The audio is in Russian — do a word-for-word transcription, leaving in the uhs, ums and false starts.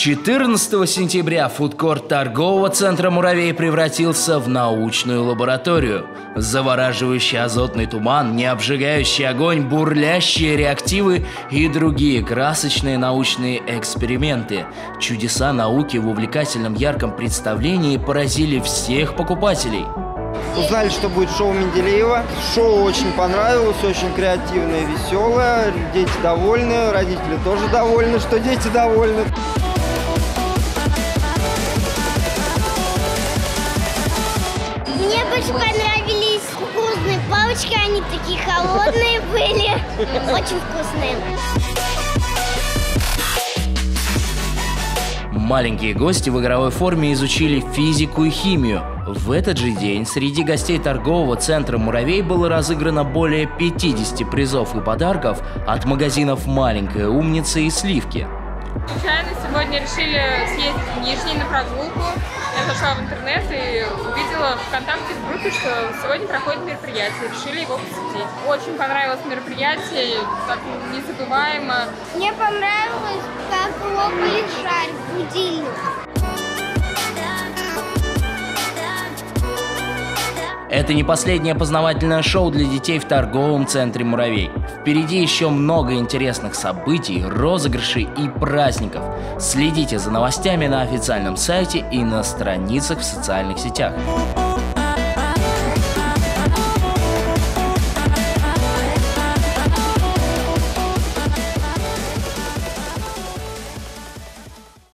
четырнадцатого сентября фудкорт торгового центра «Муравей» превратился в научную лабораторию. Завораживающий азотный туман, необжигающий огонь, бурлящие реактивы и другие красочные научные эксперименты. Чудеса науки в увлекательном ярком представлении поразили всех покупателей. Узнали, что будет шоу Менделеева. Шоу очень понравилось, очень креативное, веселое. Дети довольны, родители тоже довольны, что дети довольны. Мне больше понравились вкусные палочки, они такие холодные были, очень вкусные. Маленькие гости в игровой форме изучили физику и химию. В этот же день среди гостей торгового центра «Муравей» было разыграно более пятидесяти призов и подарков от магазинов «Маленькая умница» и «Сливки». Случайно сегодня решили съездить в Нижний на прогулку. Я зашла в интернет и увидела ВКонтакте в группе, что сегодня проходит мероприятие. Решили его посетить. Очень понравилось мероприятие, так незабываемо. Мне понравилось, как лопали шарик, будильник. Это не последнее познавательное шоу для детей в торговом центре «Муравей». Впереди еще много интересных событий, розыгрышей и праздников. Следите за новостями на официальном сайте и на страницах в социальных сетях.